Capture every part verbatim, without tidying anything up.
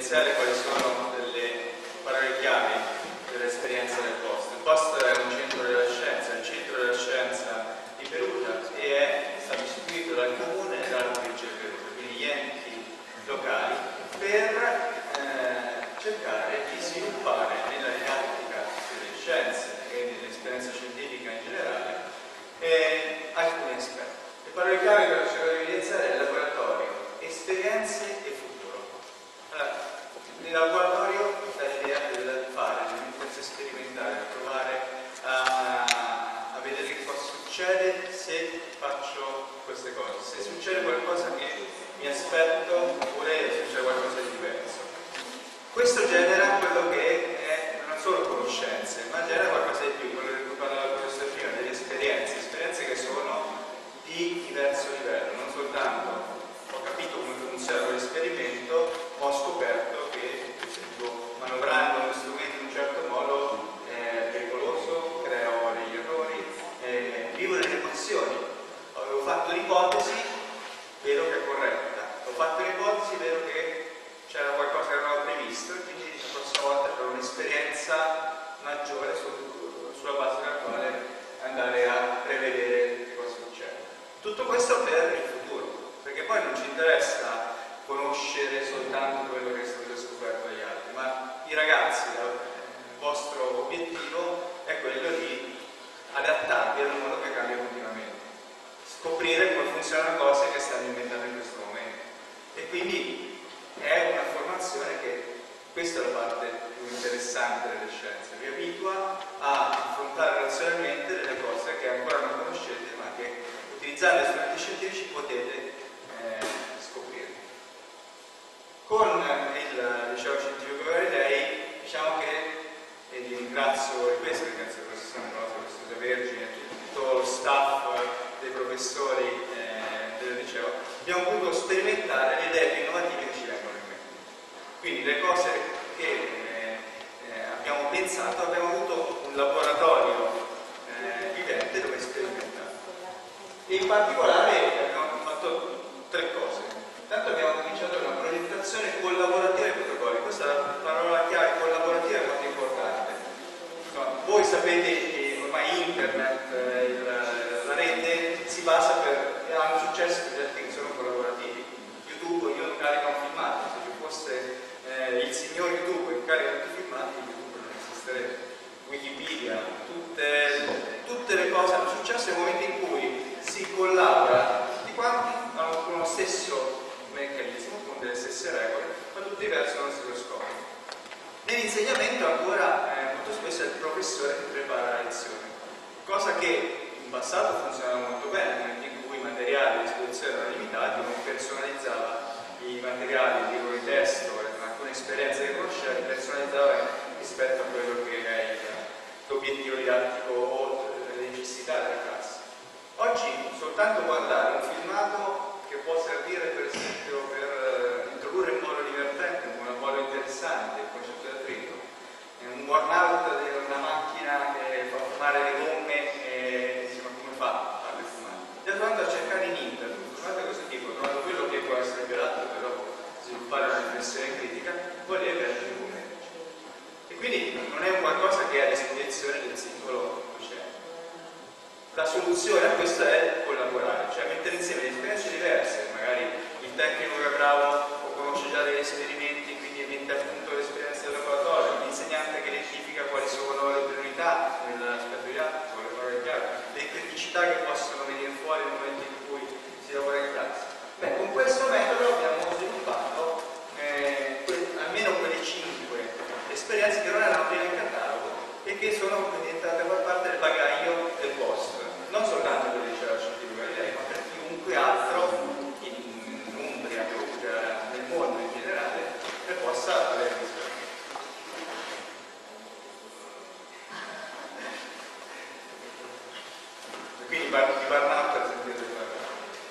evidenziare quali sono delle parole chiave dell'esperienza del post. Il post è un centro della scienza, il centro della scienza di Perugia, e è stato istituito dal comune e dalla provincia di Perugia, quindi gli enti locali, per eh, cercare di sviluppare nella didattica delle scienze e dell'esperienza scientifica in generale eh, alcuni aspetti. Le parole chiave che ho cercato di evidenziare è il laboratorio, esperienze e futuro. Allora, nel laboratorio l'idea del fare, di mettersi a sperimentare, a provare a, a vedere che cosa succede se faccio queste cose, se succede qualcosa che mi aspetto oppure succede qualcosa di diverso. Questo genera quello che è non solo conoscenze, ma genera qualcosa di più, quello di cui parlava il professor prima, delle esperienze, esperienze che sono di diverso livello, non soltanto ho capito come funziona l'esperimento, ho scoperto che, per esempio, manovrando uno strumento in un certo modo è pericoloso, creo degli errori, eh, vivo delle emozioni. Avevo fatto un'ipotesi, vedo che è corretta, ho fatto un'ipotesi, vedo che c'era qualcosa che non avevo previsto, e quindi la prossima volta c'è un'esperienza maggiore su, sulla base della quale andare a prevedere che cosa succede. Tutto questo per il futuro, perché poi non ci interessa conoscere soltanto quello che è stato scoperto dagli altri, ma i ragazzi, il vostro obiettivo è quello di adattarvi ad un mondo che cambia continuamente, scoprire come funzionano cose che stanno inventando in questo momento, e quindi è una formazione che, questa è la parte più interessante delle scienze, vi abitua a affrontare razionalmente delle cose che ancora non conoscete, ma che utilizzando gli strumenti scientifici potete eh, scoprire. Con il liceo scientifico Galilei, diciamo che, e vi ringrazio, ripeto, ringrazio il professor Rosa, il professor Vergine, tutto lo staff dei professori eh, del liceo, abbiamo potuto sperimentare le idee più innovative che ci vengono in mente. Quindi le cose che eh, eh, abbiamo pensato, abbiamo avuto un laboratorio eh, vivente dove sperimentare. E in particolare abbiamo fatto tre cose. Intanto abbiamo cominciato una progettazione collaborativa ai protocolli. Questa è la parola chiave, collaborativa, è molto importante. No, voi sapete che ormai internet, il, la rete si basa per, hanno successo progetti che sono collaborativi. YouTube, io carico un filmato, se ci fosse eh, il signor YouTube che carica tutti i filmati, YouTube non esisterebbe. Wikipedia, tutte, tutte le cose hanno successo nel momento in cui si collabora, tutti quanti hanno con lo stesso meccanismo, con delle stesse regole, ma tutti verso lo stesso scopo. Nell'insegnamento ancora eh, molto spesso è il professore che prepara la lezione, cosa che in passato funzionava molto bene, nel momento in cui i materiali a disposizione erano limitati, uno personalizzava i materiali, il libro di testo, alcune esperienze che conosceva, li personalizzava rispetto a quello che è l'obiettivo didattico o le necessità della classe. Oggi soltanto guardare un filmato che può servire per esempio per introdurre in modo divertente, in modo interessante il concetto di attrito, un burnout di una macchina che fa fumare le gomme e insomma, come fa a farle fumare? Già provando a cercare in internet un formato di questo tipo, trovando quello che può essere violato per dopo sviluppare una riflessione critica, poi deve agire come e quindi non è un qualcosa che è a disposizione del singolo docente. La soluzione a questo è collaborare, cioè mettere insieme le esperienze diverse, magari il tecnico che è bravo o conosce già degli esperimenti, quindi mette a punto l'esperienza del laboratorio, l'insegnante che identifica quali sono le priorità nell'aspetto didattico, le parole chiave, le criticità che possono venire fuori nel momento in cui si lavora in classe. Beh, con questo metodo abbiamo sviluppato eh, que almeno quelle cinque esperienze che non erano prima in catalogo e che sono diventate far parte del bagaglio del post, non soltanto per il liceo scientifico Galilei, ma per chiunque altro in, in Umbria, Perugia, nel mondo in generale, che possa avere bisogno. Quindi di burnout per sentire parlare.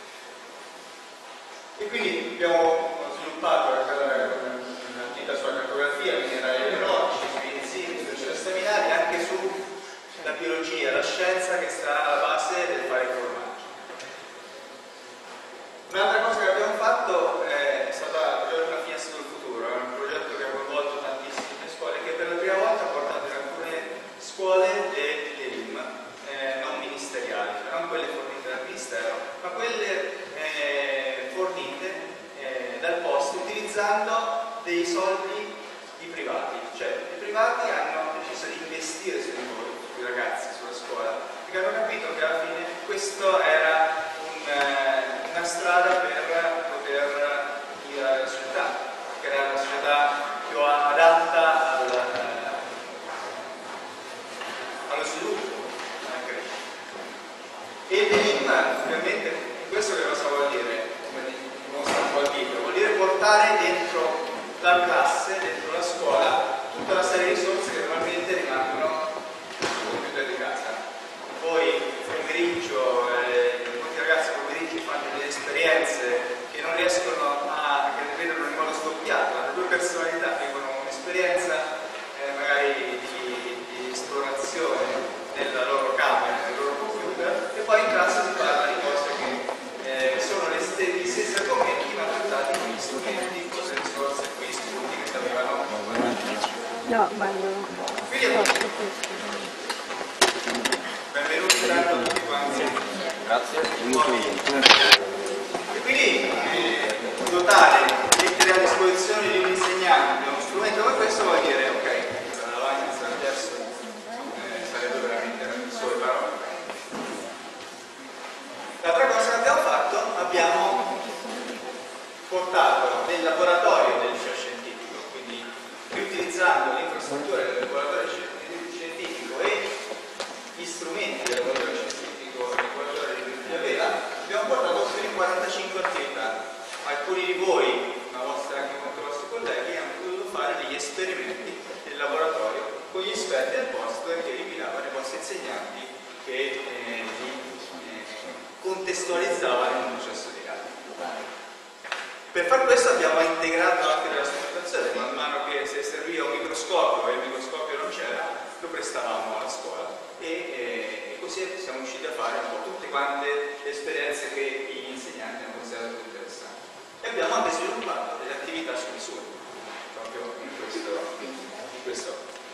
E quindi abbiamo sviluppato un'attività sulla cartografia, minerali biologici, sui enzimi, sui processi staminali, anche sulla biologia, la scienza che sta alla base del fare il formaggio. Un'altra cosa che abbiamo fatto è stata il progetto Una finestra sul futuro, è un progetto utilizzando dei soldi di privati, cioè i privati hanno deciso di investire su di voi, sui ragazzi, sulla scuola, perché hanno capito che alla fine questo era un, eh, una strada per poter migliorare la società, creare una società più adatta al, eh, allo sviluppo, alla crescita. E l'E M, ovviamente, questo che cosa vuol dire? Come dimostra un po' il video, vuol dire portare dentro la classe, dentro la scuola, tutta una serie di risorse che normalmente rimangono sul computer di casa. Poi il pomeriggio, eh, molti ragazzi pomeriggi fanno delle esperienze che non riescono a, che vedono in modo scoppiato, hanno due personalità, vivono un'esperienza eh, magari di, di esplorazione nella loro camera, nel loro computer, e poi in classe si parla di cose che eh, sono le stesse, gli stessi argomenti ma trattati con gli strumenti, con le risorse, con gli spunti che avevano. No, ma non benvenuti tanto a tutti quanti. Grazie. E quindi eh, dotare, mettere a disposizione di un insegnante uno strumento come questo vuol dire, ok, la lavagna adesso eh, sarebbe veramente solo parole. L'altra cosa che abbiamo fatto, abbiamo portato nel laboratorio del liceo scientifico, quindi riutilizzando l'infrastruttura del laboratorio scientifico e gli strumenti del laboratorio scientifico del laboratorio di biologia vera, abbiamo portato fino a quarantacinque attività. Alcuni di voi, ma vostra anche molti vostri colleghi, hanno potuto fare degli esperimenti nel laboratorio con gli esperti del posto che li guidavano i vostri insegnanti che eh, li eh, contestualizzavano in un processo di gara. Per far questo abbiamo integrato anche della strumentazione, man mano che se serviva un microscopio e il microscopio non c'era, lo prestavamo alla scuola e, e, e così siamo riusciti a fare un po' tutte quante le esperienze che gli insegnanti hanno considerato interessanti. E abbiamo anche sviluppato delle attività su misura, proprio in questo, in questo.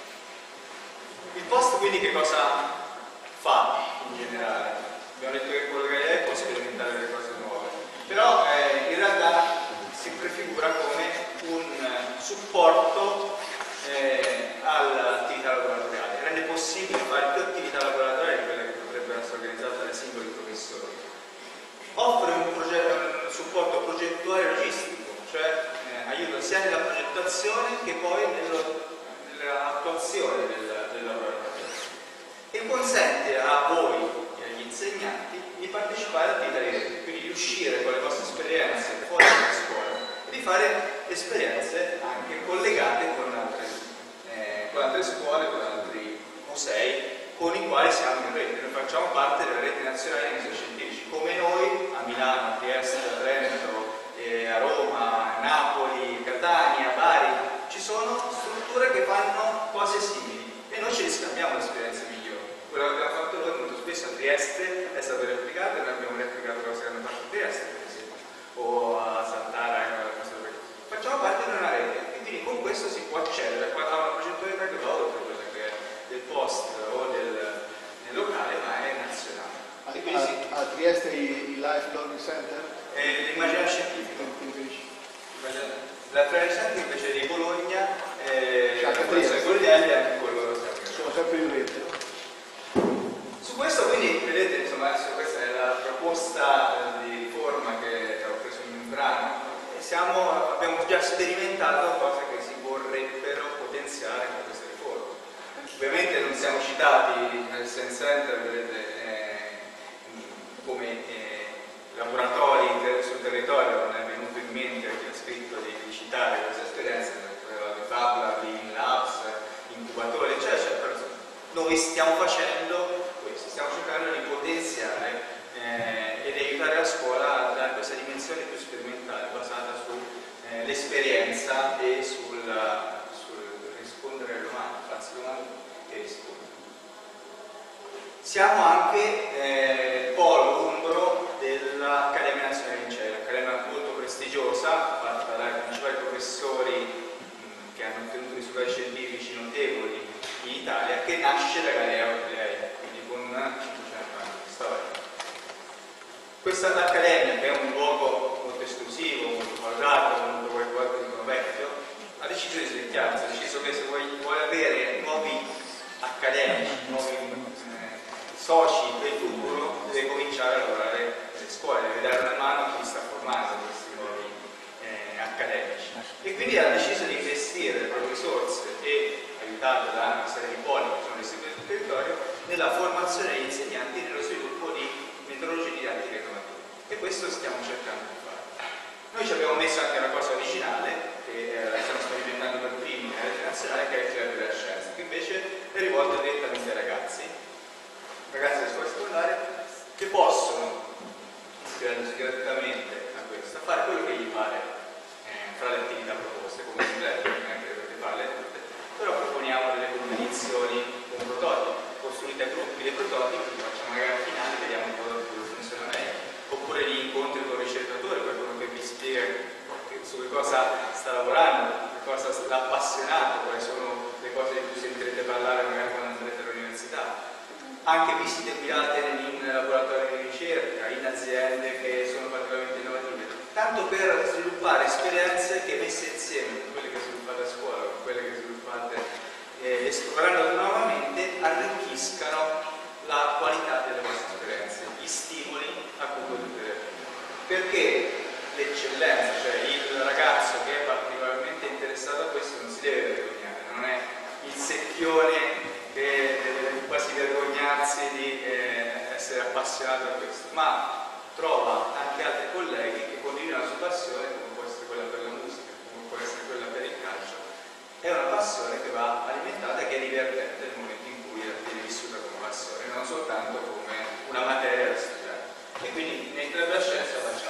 Il post quindi che cosa fa in generale? Abbiamo detto che quello che è può sperimentare delle cose nuove, però eh, in realtà si prefigura come un supporto eh, all'attività laboratoriale, rende possibile fare più attività laboratoriali di quelle che potrebbero essere organizzate dai singoli professori. Offre un, un supporto progettuale e logistico, cioè eh, aiuta sia nella progettazione che poi nell'attuazione del, del laboratorio, e consente a voi e agli insegnanti di partecipare all'attività di rete, quindi di uscire con le vostre esperienze fuori dalla scuola e di fare esperienze anche collegate con altre, eh, con altre scuole, con altri musei con i quali siamo in rete. Noi facciamo parte della rete nazionale dei musei scientifici, come noi a Milano, a Trieste, a Trento, eh, a Roma, a Napoli, Catania, Bari, ci sono strutture che fanno cose simili e noi ci riscambiamo le esperienze migliori. Quello che abbiamo fatto noi molto spesso a Trieste è stato replicato e noi abbiamo replicato cose che hanno fatto a Trieste, per esempio, o a Sant'Ara, facciamo parte di una rete e quindi con questo si può accedere a una progettualità che va oltre quella che è del post o del, del locale, ma è nazionale. A, si... a, a Trieste il Life Learning Center? L'immaginario scientifico. La Training Center invece di Bologna, eh, la Trieste Goglielli e anche quello sono sempre in rete. Su questo quindi vedete, insomma, adesso questa è la proposta di riforma che ho preso in un brano. Siamo, abbiamo già sperimentato cose che si vorrebbero potenziare con queste riforme. Ovviamente non siamo citati nel Science Center, vedete, eh, come eh, laboratori sul territorio, non è venuto in mente a chi ha scritto di, di citare queste esperienze, di Fab Lab, in Labs, incubatori, eccetera, eccetera. Noi stiamo facendo questo, stiamo cercando di potenziare eh, ed aiutare la scuola a dare questa dimensione più sperimentale, basata sull'esperienza eh, e sul, sul rispondere alle domande, farsi domande e rispondere. Siamo anche eh, polo umbro dell'Accademia Nazionale Lincei, un'accademia molto prestigiosa, fatta dai principali professori mh, che hanno ottenuto risultati scientifici notevoli in Italia, che nasce da Galileo Galilei, quindi con cinquecento anni di storia. Questa accademia, che è un luogo molto esclusivo, molto valutato, molto qualcosa di deciso di svecchiarsi, ha deciso che se vuoi, vuole avere nuovi accademici, nuovi eh, soci del futuro, deve cominciare a lavorare nelle scuole, deve dare una mano a chi sta formando questi nuovi eh, accademici. E quindi ha deciso di investire le proprie risorse e, aiutato da una serie di poli che sono distribuiti sul territorio, nella formazione degli insegnanti e nello sviluppo di metodologie didattiche innovative. E questo stiamo cercando di fare. Noi ci abbiamo messo anche una cosa originale, che eh, stiamo sperimentando per primi a livello nazionale, che è il club della scienza, che invece è rivolto direttamente ai ragazzi, ragazzi delle scuole secondarie, che possono, ispirandosi gratuitamente a questo, a fare quello che gli pare eh, fra le attività proposte, come completo, non è che dovete farle tutte, però proponiamo delle competizioni con prototipi, costruite a gruppi dei prototipi, facciamo una gara finale, vediamo un po' come funziona meglio, oppure gli incontri con il ricercatore, qualcuno che vi spiega su che cosa sta lavorando, che cosa l'ha appassionato, quali sono le cose di cui sentirete parlare magari quando andrete all'università. Anche visite guidate in laboratori di ricerca, in aziende che sono particolarmente innovative, tanto per sviluppare esperienze che messe insieme con quelle che sviluppate a scuola, con quelle che sviluppate eh, esplorando nuovamente, arricchiscano la qualità delle vostre esperienze, gli stimoli a cui potete avere. Perché l'eccellenza, cioè il ragazzo che è particolarmente interessato a questo, non si deve vergognare, non è il secchione che deve quasi vergognarsi di eh, essere appassionato a questo, ma trova anche altri colleghi che condividono la sua passione, come può essere quella per la musica, come può essere quella per il calcio. È una passione che va alimentata e che è divertente nel momento in cui viene vissuta come passione, non soltanto come una materia da studiare. E quindi nel club della scienza facciamo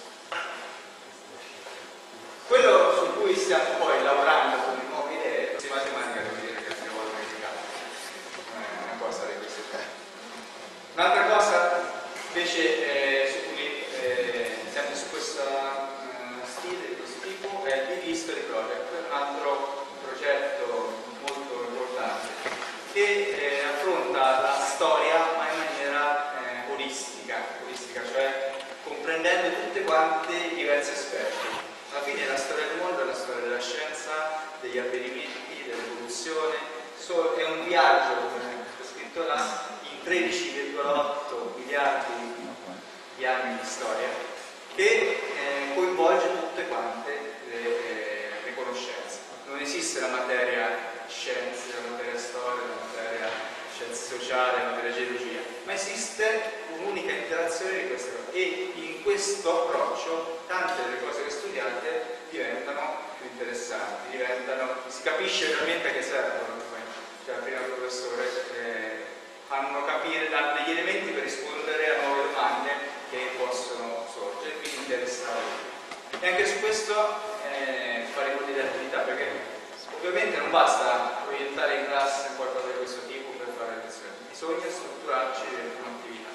quello su cui stiamo poi lavorando con le nuove idee. La matematica devo dire che altre volte criticata, non è una cosa di questo tipo. Un'altra cosa invece eh, su cui eh, sempre su questo eh, stile, di questo tipo, è il History Project, un altro progetto molto importante che eh, affronta la storia ma in maniera eh, olistica, olistica, cioè comprendendo tutte quante i diversi aspetti. Alla fine la storia del mondo è la storia della scienza, degli avvenimenti, dell'evoluzione, so, è un viaggio, come è scritto là, in tredici virgola otto miliardi di anni di storia, che eh, coinvolge tutte quante le, eh, le conoscenze. Non esiste la materia scienze, la materia storia, la materia scienze sociali, la materia geologia, ma esiste un'unica interazione di queste cose e in questo approccio tante delle cose che studiate diventano più interessanti, diventano, si capisce veramente a che servono. Cioè, prima il professore eh, fanno capire, danno degli elementi per rispondere a nuove domande che possono sorgere, quindi interessare. E anche su questo eh, faremo delle attività, perché ovviamente non basta proiettare in classe qualcosa di questo tipo per fare lezioni, bisogna strutturarci dentro un'attività.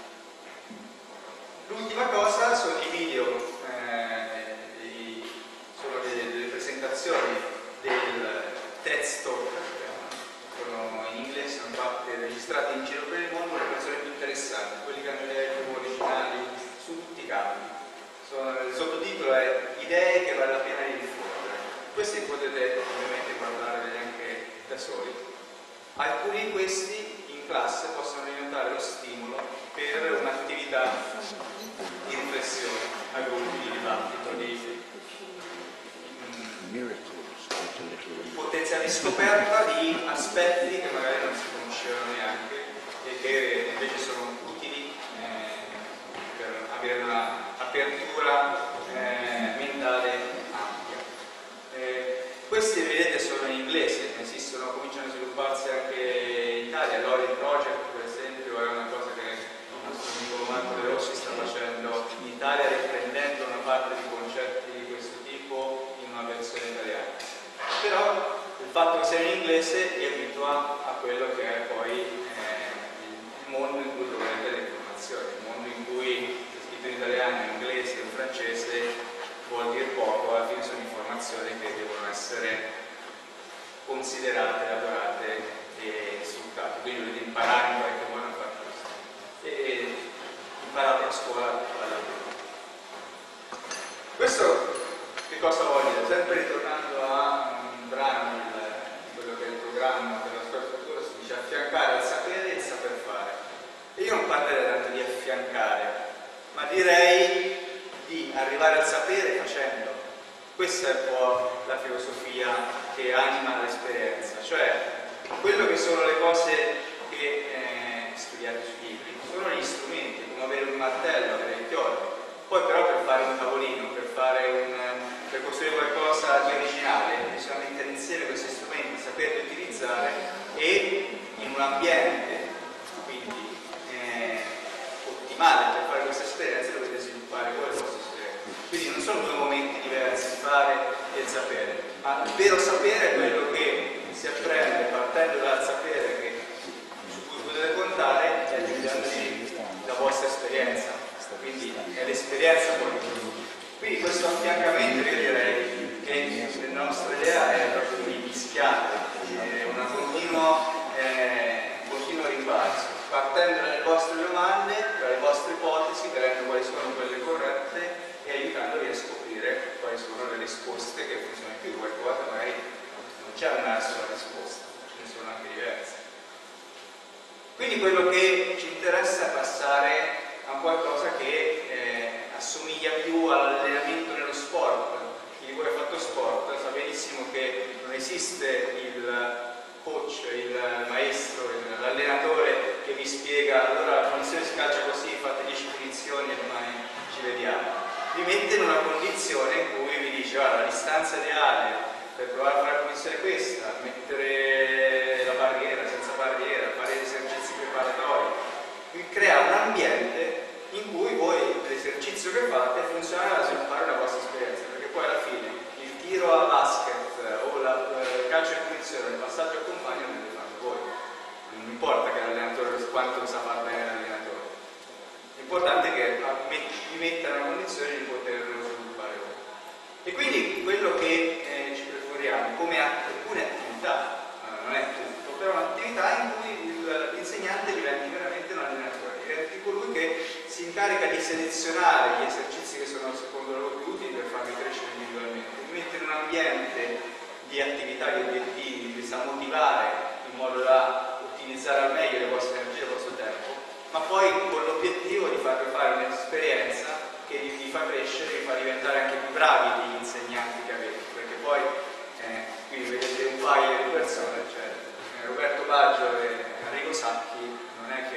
L'ultima cosa sono i video, eh, i, sono delle, delle presentazioni del testo, sono in inglese, sono fatte, registrate in giro per il mondo, le persone più interessanti, quelli che hanno idee più originali su tutti i campi. Sono, il sottotitolo è Idee che vale la pena di diffondere. Questi potete ovviamente guardarli anche da soli. Alcuni di questi in classe possono diventare lo stimolo per un'attività di riflessione, a gruppi, di dibattito, di potenziale scoperta di aspetti che magari non si conoscevano neanche e che invece sono utili eh, per avere un'apertura eh, mentale ampia. Eh, questi vedete sono in inglese, esistono, cominciano a svilupparsi anche in Italia. L'Ori Project per esempio è una cosa che il nostro amico Marco De Rossi sta facendo in Italia, riprendendo una parte di concetti di questo tipo in una versione italiana. Però il fatto che sia in inglese vi abitua a quello che è poi eh, il mondo in cui trovate le informazioni, il mondo in cui è scritto in italiano, in inglese, in francese vuol dire poco, alla fine sono informazioni che devono essere considerate, elaborate e sfruttate, quindi dovete imparare in qualche modo a fare questo. E imparate a scuola alla fine. Questo che cosa vuol dire? Sempre ritornando a un brano direi di arrivare al sapere facendo. Questa è un po' la filosofia che anima l'esperienza, cioè quello che sono le cose che eh, studiate sui libri, sono gli strumenti, come avere un martello, avere il chiodo. Poi però per fare un tavolino, per, fare un, per costruire qualcosa di originale, bisogna mettere insieme questi strumenti, saperli utilizzare e in un ambiente quindi eh, ottimale per fare questa esperienza dovete sviluppare voi le vostre esperienze. Quindi non sono due momenti diversi, il fare e il sapere, ma il vero sapere è quello che si apprende partendo dal sapere che, su cui potete contare e aggiungendoci la vostra esperienza. Quindi è l'esperienza poi. Quindi questo affiancamento io direi che la nostra idea è proprio di mischiare, è una continuo, eh, un continuo rimbalzo, partendo dalle vostre domande, dalle vostre ipotesi, vedendo quali sono quelle corrette e aiutandovi a scoprire quali sono le risposte che funzionano più. Qualche volta magari non c'è una sola risposta, ce ne sono anche diverse. Quindi quello che ci interessa è passare a qualcosa che eh, assomiglia più all'allenamento nello sport. Chi di voi ha fatto sport sa benissimo che non esiste il coach, il maestro, l'allenatore che vi spiega allora la punizione si calcia così, fate dieci punizioni e domani ci vediamo. Vi mette in una condizione in cui vi dice guarda, la distanza ideale per provare a fare la punizione è questa, mettere la barriera, senza barriera, fare gli esercizi preparatori. Vi crea un ambiente in cui voi l'esercizio che fate funziona a sviluppare una vostra esperienza, perché poi alla fine il tiro a basket o la, il calcio in punizione, il passaggio al compagno lo dovete fare voi. Non importa che l'allenatore quanto sa fare bene l'allenatore, l'importante è che vi metta nella condizione di poterlo sviluppare voi. E quindi quello che eh, ci preferiamo come alcune attività, eh, non è tutto, però un'attività in cui l'insegnante diventi veramente un allenatore, diventi colui che si incarica di selezionare gli esercizi che sono secondo loro più utili per farli crescere individualmente, di mettere in un ambiente di attività, di obiettivi, vi sa motivare in modo da ottimizzare al meglio le vostre energie e il vostro tempo, ma poi con l'obiettivo di farvi fare un'esperienza che vi, vi fa crescere, vi fa diventare anche più bravi degli insegnanti che avete, perché poi eh, qui vedete un paio di persone, cioè eh, Roberto Baggio e Enrico Sacchi, non è che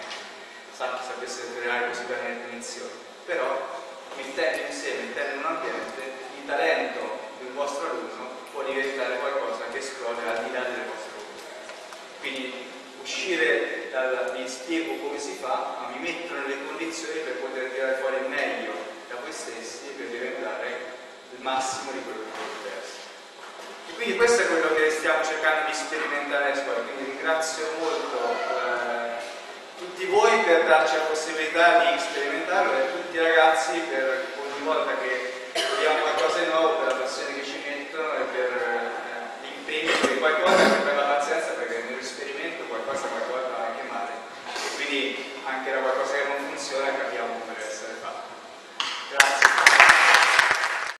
eh, Sacchi sapesse creare così bene le punizioni, però mettendo insieme, mettendo in un ambiente, il talento del vostro alunno può diventare qualcosa che esplode al di là delle vostre competenze. Quindi uscire dal vi spiego come si fa, ma mi metto nelle condizioni per poter tirare fuori il meglio da voi stessi per diventare il massimo di quello che potete essere. E quindi questo è quello che stiamo cercando di sperimentare a scuola, quindi ringrazio molto eh, tutti voi per darci la possibilità di sperimentarlo e tutti i ragazzi per ogni volta che